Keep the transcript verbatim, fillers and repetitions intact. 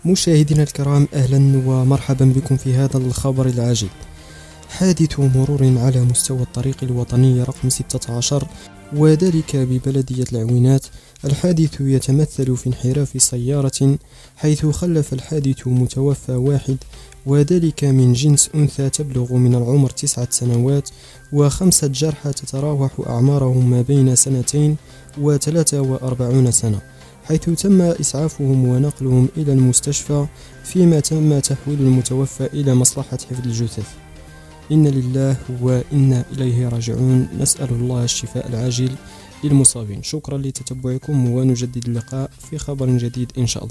مشاهدينا الكرام، أهلا ومرحبا بكم في هذا الخبر العاجل. حادث مرور على مستوى الطريق الوطني رقم ستة عشر وذلك ببلدية العوينات. الحادث يتمثل في انحراف سيارة، حيث خلف الحادث متوفى واحد، وذلك من جنس أنثى تبلغ من العمر تسعة سنوات، وخمسة جرحى تتراوح أعمارهم ما بين سنتين وثلاثة وأربعون سنة، حيث تم إسعافهم ونقلهم إلى المستشفى، فيما تم تحويل المتوفى إلى مصلحة حفظ الجثث. إن لله وإنا إليه راجعون، نسأل الله الشفاء العاجل للمصابين. شكرا لتتبعكم، ونجدد اللقاء في خبر جديد إن شاء الله.